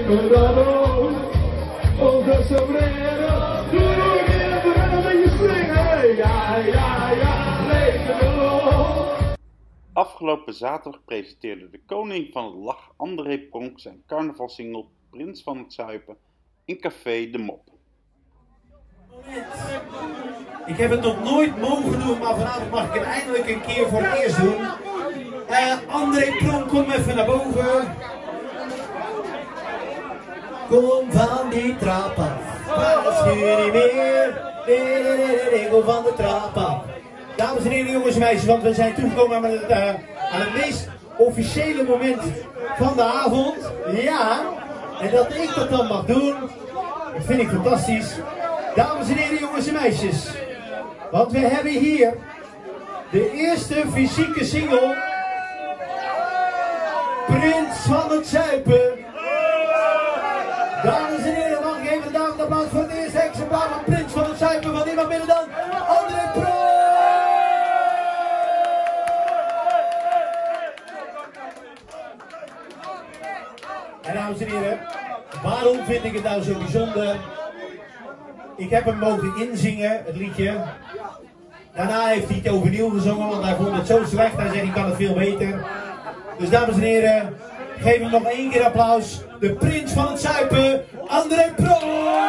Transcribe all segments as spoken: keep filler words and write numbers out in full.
Colorado, onder sombrero, doe je weer een beetje swingen, ja, ja, ja, lekker. Afgelopen zaterdag presenteerde de koning van het lach André Pronk zijn carnavalsingle Prins van het Zuipen in Café de Mop. Ik heb het nog nooit mogen doen, maar vanavond mag ik het eindelijk een keer voor het eerst doen. Uh, André Pronk, kom even naar boven. Kom van die trap af, maar is nu niet meer. Nee, nee, nee, nee, nee, kom van de trap af. Dames en heren, jongens en meisjes, want we zijn toegekomen aan het, uh, aan het meest officiële moment van de avond. Ja, en dat ik dat dan mag doen, dat vind ik fantastisch. Dames en heren, jongens en meisjes, want we hebben hier de eerste fysieke single, Prins van het Zuipen. Dames en heren, mag ik even de dames applaus voor het eerste exemplaar van Prins van het Zuipen van niemand minder dan André Pronk. En dames en heren, waarom vind ik het nou zo bijzonder? Ik heb hem mogen inzingen, het liedje. Daarna heeft hij het overnieuw gezongen, want hij vond het zo slecht. Hij zei, ik kan het veel beter. Dus dames en heren, geef hem nog één keer applaus. De Prins van het Zuipen, André Pronk!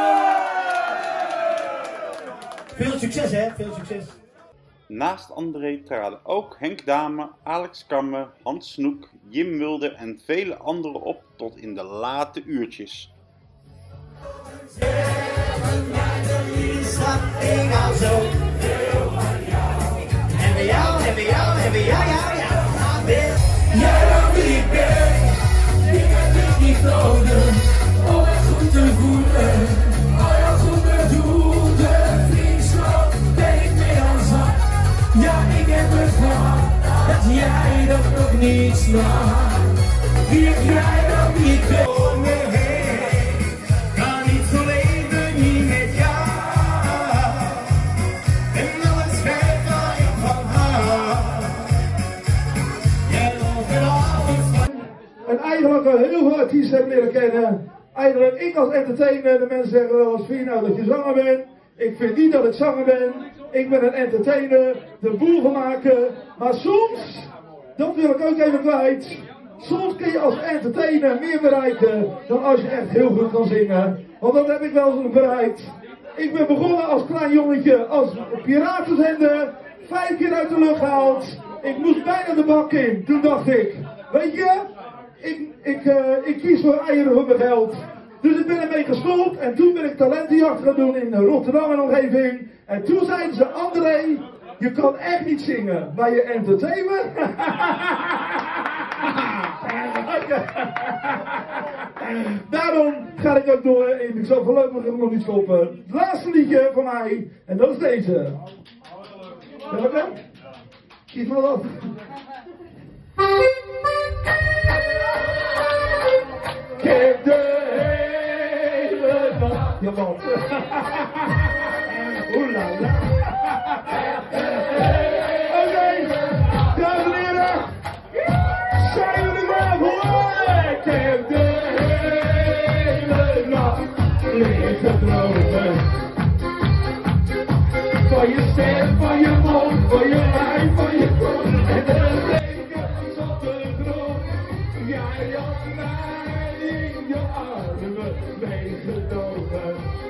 Veel succes, hè? Veel succes. Naast André traden ook Henk Dame, Alex Kammer, Hans Snoek, Jim Mulder en vele anderen op tot in de late uurtjes. Ik hou zo veel van jou. En bij jou, en bij jou, en bij jou, ja, ja. Jij dan wie ik ben. Ik heb het niet nodig om het goed te voelen. Al jouw goede doelen, vriendschap, ben ik mee aan zak. Ja, ik heb het gehad, dat jij dat nog niet snapt. Wie heb jij dan wie ik ben? Om me heen, kan niet zo leven, niet met jou. En al het spijt waar ik van hou. Jij loopt er altijd van. En eigenlijk uh, heel veel artiesten hebben leren kennen. Eigenlijk ik als entertainer, de mensen zeggen wel eens, vind je nou dat je zanger bent? Ik vind niet dat ik zanger ben. Ik ben een entertainer, de boel van maken. Maar soms, dat wil ik ook even kwijt. Soms kun je als entertainer meer bereiken dan als je echt heel goed kan zingen. Want dat heb ik wel eens bereikt. Ik ben begonnen als klein jongetje als piratenzender. Vijf keer uit de lucht gehaald. Ik moest bijna de bak in. Toen dacht ik, weet je, ik, ik, uh, ik kies voor eieren voor mijn geld. Dus ik ben ermee gestopt en toen ben ik talentenjacht gaan doen in Rotterdam en omgeving. En toen zeiden ze, André, je kan echt niet zingen, maar je entertainer. Daarom ga ik ook door en ik zal voorlopig nog niet stoppen. Het laatste liedje van mij, en dat is deze. Welke? Kies maar wat. Ik heb de hele nacht. Ja, man. Oeh la la. Oké, dames en heren. Zijn jullie wel voor? Ik heb de hele nacht liggen dromen. Van je stem, van je mond, van je lijf, van je kop. En de dekens op de grond. Jij had mij in je armen meegenomen.